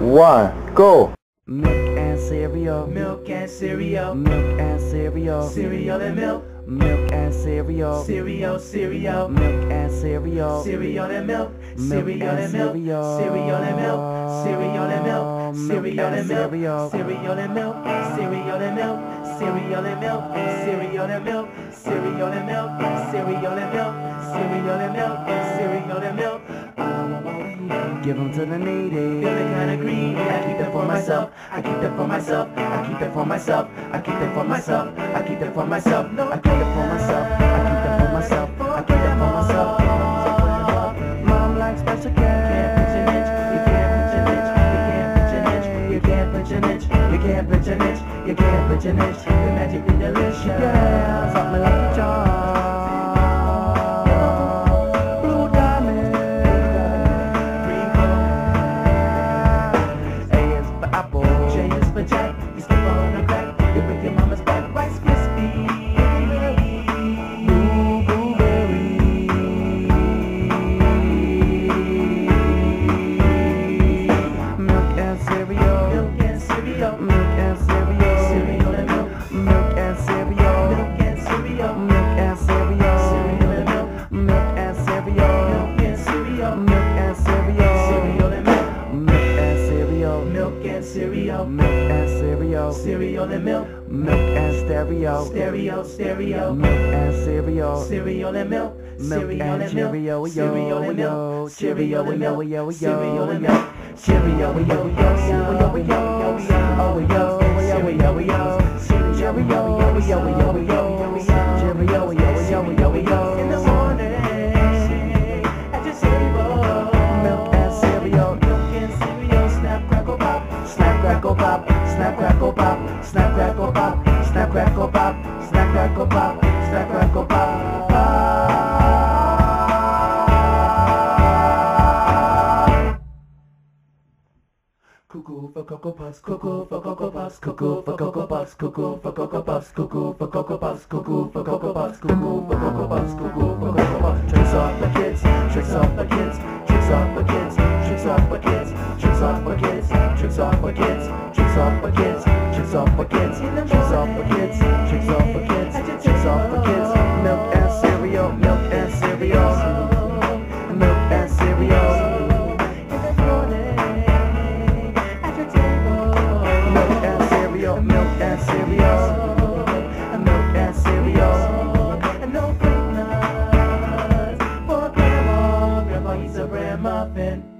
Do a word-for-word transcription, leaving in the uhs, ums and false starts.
one, go. Milk and cereal, milk and cereal, milk and cereal, cereal and milk, milk and cereal, cereal, cereal, milk and cereal, cereal and milk, milk cereal and and milk, cereal, cereal and milk, cereal and milk, cereal and milk, cereal, cereal and milk, cereal and milk, cereal and milk, cereal and milk, cereal and milk, cereal and milk, cereal and milk, cereal and milk. Give them to the needy. Feeling kinda greedy, I keep them for myself. I keep them for myself. I keep them for myself. I keep them for myself. I keep them for myself. No, I keep them for myself. I keep them for myself. I keep them for myself. Mom likes special care. You can't pitch an inch. You can't pitch an inch. You can't pitch an inch. You can't pitch an inch. You can't pitch an inch. The magically delicious. Yeah, something like a charm. Jack, you slip on a crack, you break your mama's back. Rice Krispies, blueberry, milk and cereal, milk and cereal, milk and cereal, cereal and milk, milk and cereal, milk and cereal, milk and cereal, cereal and milk, milk and cereal, milk and cereal, milk and cereal, cereal and milk, milk and cereal, milk and cereal, milk and cereal, cereal and milk, milk and stereo, stereo, stereo, milk and cereal, cereal and milk, cereal and milk, cereal and milk, cereal and milk, cereal and milk, cereal, we yo, we yo, cereal, we yo, oh we yo, we yo, we yo, cereal, we yo, we yo, we yo, we yo, cereal, we yo, we yo, we yo, we yo, in the morning, at your table, milk and cereal, milk and cereal, snap, crackle, pop, snap, crackle, pop, snap, crackle, pop, snap, crackle, pop, snap, crackle, pop, snap, crackle, pop, snap, crackle, pop, pop. Cuckoo for Cocoa Puffs, cuckoo for Cocoa Puffs, cuckoo for Cocoa Puffs, cuckoo for Cocoa Puffs, cuckoo for Cocoa Puffs, cuckoo for Cocoa Puffs, cuckoo for Cocoa Puffs, cuckoo for Cocoa Puffs. Tricks off the kids, tricks off the kids, tricks off the kids, tricks off the kids, tricks off the kids, tricks off the kids, tricks off the kids, tricks off the kids, tricks off the kids, tricks off the kids, tricks off the kids. Milk and cereal, milk and cereal, milk and cereal. Milk and cereal, and milk and cereal, and no fruit nuts for grandma. Grandma eats a bread muffin.